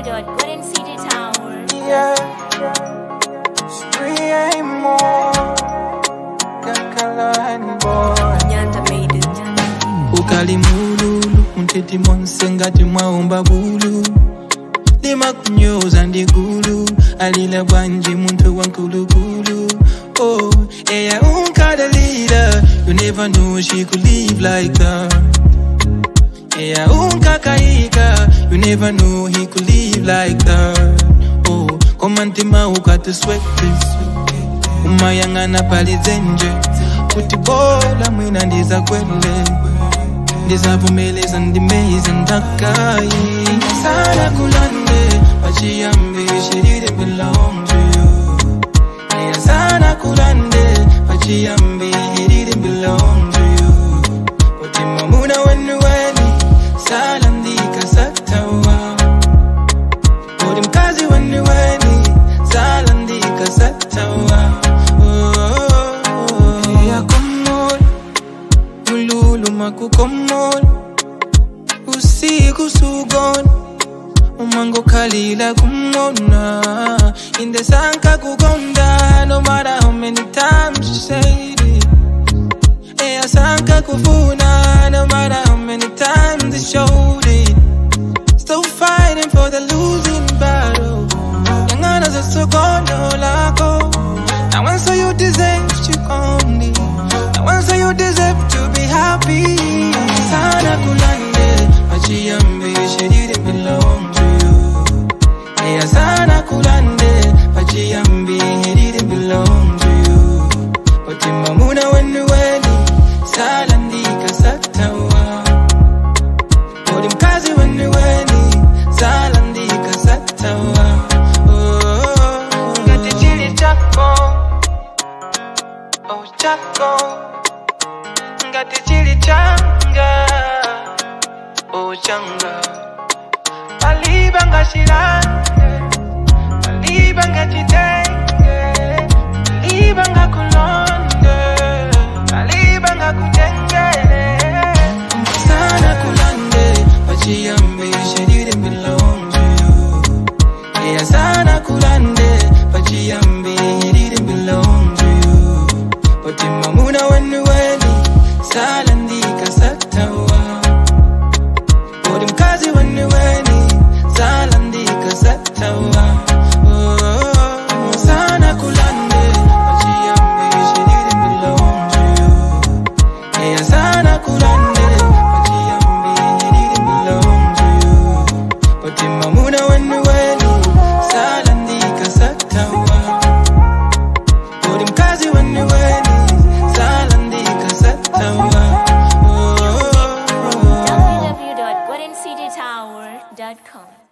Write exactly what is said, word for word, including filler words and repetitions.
w dot golden city tower. Yeah, Spree ain't more. Kakala and boy. Nyanda made it. Ukali mululu, unteti monsengati mwaomba bulu. Lima kunyoza ndigulu, alila banji muntu wankulukulu. Oh, yeah, unkada leader. You never knew she could live like that. Yeah, unkakaika. You never knew he could live like that. Oh, komantima ukatu sweat this. Umayangana pali zenje. Kutibola mwina ndiza kwele. Ndiza vumeleza ndimeza ndakai. Sana kulande, wachiyambi, she didn't belong to you. Yeah, sana kulande, wachiyambi, he didn't belong to you. Utima muna wenu weni, salandika satawa. Udimkazi wenu weni, salandika satawa. Yeah, kumol, ululu makukomol. Usiku sugon, umango kalila kumona. In the sanka kugonda, no matter how many times you say it. Eya sanka kufuna, no matter how many times they showed it. Still fighting for the losing battle. Yangana za sogono lako. Now one so you deserve to come. Now one so you deserve to be happy. Sana kulande, wachiyambi, she didn't belong to you. Eya sana kulande, wachiyambi, he didn't belong to you. Utima muna wenu weni, salandika satawa. Udimkazi wenu weni, salandika satawa. Oh, ngati chili chako, oh chako. Ngati chili changa, oh changa. Palibanga shilande, palibanga chitenge, palibanga kulonde, palibanga kutengele. Sana kulande, wachiyambi, she didn't belong to you. Yeah, sana kulande, wachiyambi, he didn't belong to you. Utima muna wenu weni, salandika satawa. Udimkazi wenu weni, salandika satawa. Oh, sana kulande, wachiyambi, she didn't belong to you. Yeah, sana kulande, wachiyambi, he didn't belong to you. Utima muna wenu weni, salandika satawa. Udimkazi wenu weni, salandika satawa. w w w dot golden city tower dot com.